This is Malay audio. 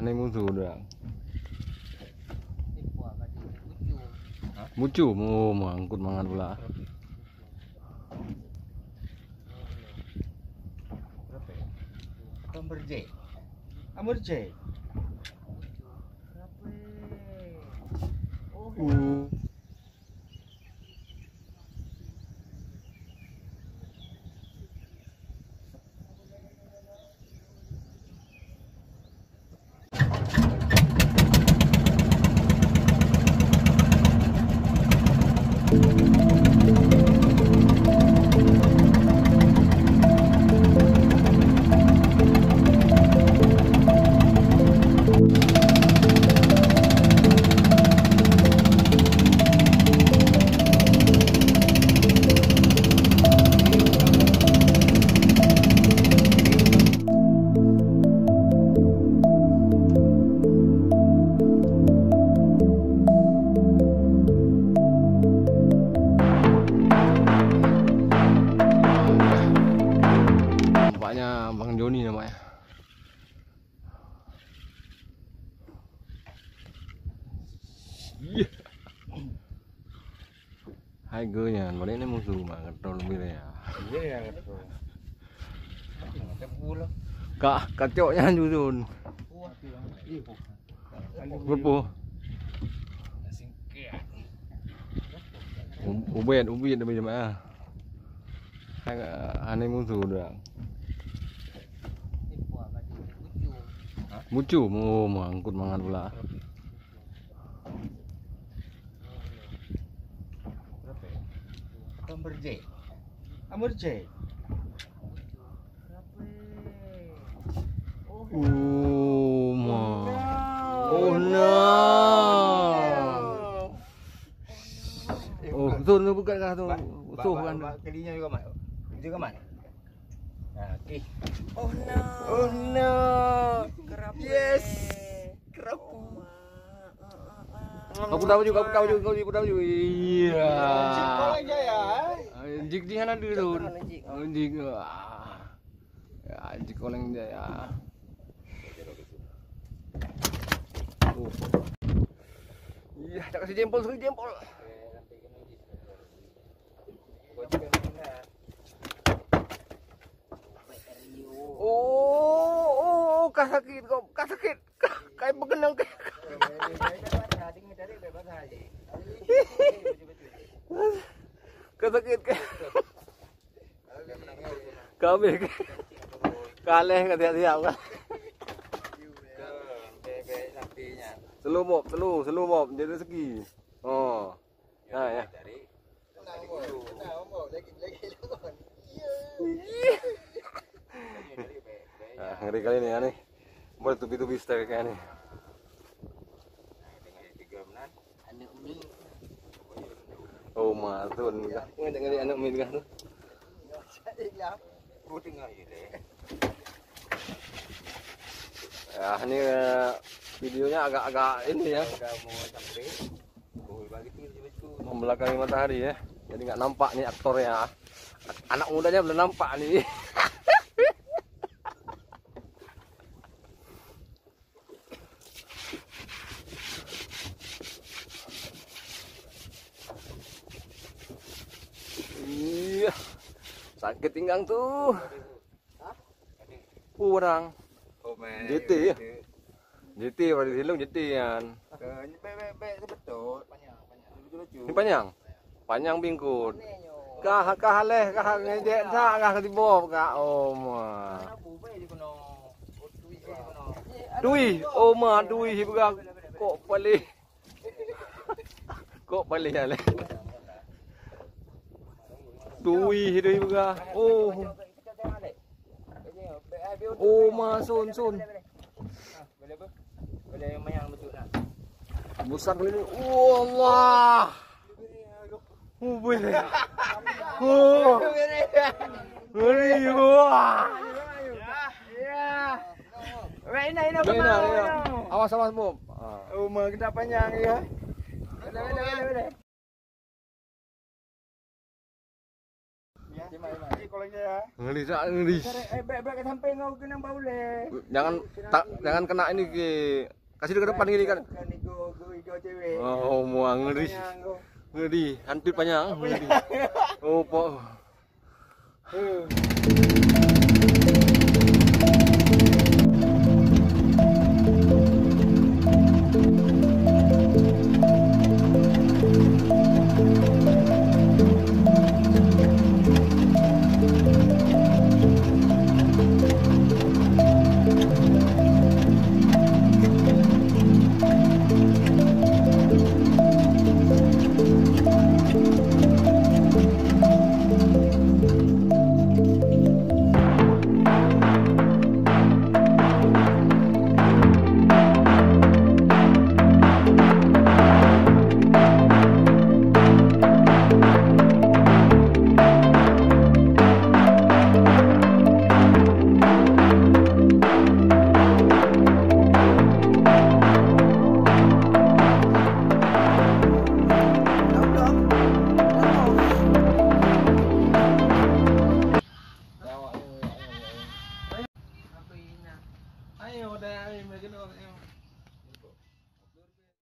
Aneh musuh dah. Mucu mau mangkut mangan pula. Amberje. Amberje. Bang Joni namanya. Iya. Hai nya, mana ini musuh mah ketol lebih ya. Iya ya ketol. Tebul. Kak, kacoknya jujun. Berpo. Ubed tapi jemaah. Hai aneh musuh dah. Mucu mau mangkut mangan pula. Amberje. Amberje. Oh no. Oh, zon tu bukan kah tu. Usuh kan. Kelinya juga mak. Juga mak. Nah, okey. Oh no. Oh no. Yes. Kerapu. Kau tahu juga, kau tahu juga. Iya. Kau aja ya. Jik di sana dulu. Jik. Ya, jik koleng dia ya. Iya, tak kasih jempol. Oh, kah sakit. Kayak begenang kayak. Kesakit kayak. Kami kaleh ketiak-tiak kan. Selu mob jadi rezeki. Oh. Nah ya. Nah, ngeri kali ini ya nih. Boleh tubi-tubi style kayak nih. Oh, matun. Ngeri anak min kan tuh. Ya, ini videonya agak-agak ini ya. Membelakangi matahari ya. Jadi nggak nampak nih aktornya. Anak mudanya belum nampak nih. Iya. Sakit pinggang tuh. Kurang. JT ya. JT pada silung JT kan. Ini panjang bingkut. Kah ngejek tak kah ketibob kah oma. Dui oma dui hibuga kok pali ale. Dui hibuga. Oh ma sun. Boleh mayang betul nak. Besar kali ini. Allah. Boleh. Ngeri wah. Ya. Ini. Awas Bob. Oh, ma kita panjang ya. Boleh. Ya. Kolengnya ya. Ngeri tak ngeri. Baik-baik ke samping kau kena boleh. Jangan kena ini ke. Kasih ke depan gini kan. Go cewek. Oh, muang ngeri. Ngeri, hampir panjang. Ngeri. Oh, po. Ayo, dah, ayo,